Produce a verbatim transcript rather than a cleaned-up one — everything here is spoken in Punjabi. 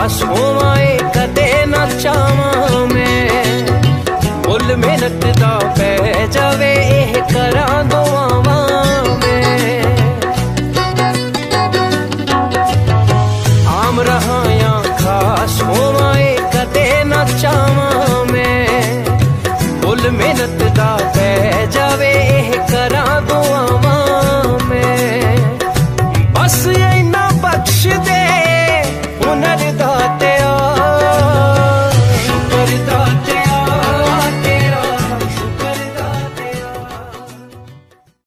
सोवां ए कदे ना चावां मैं। मुल मेहनत दा पै जावे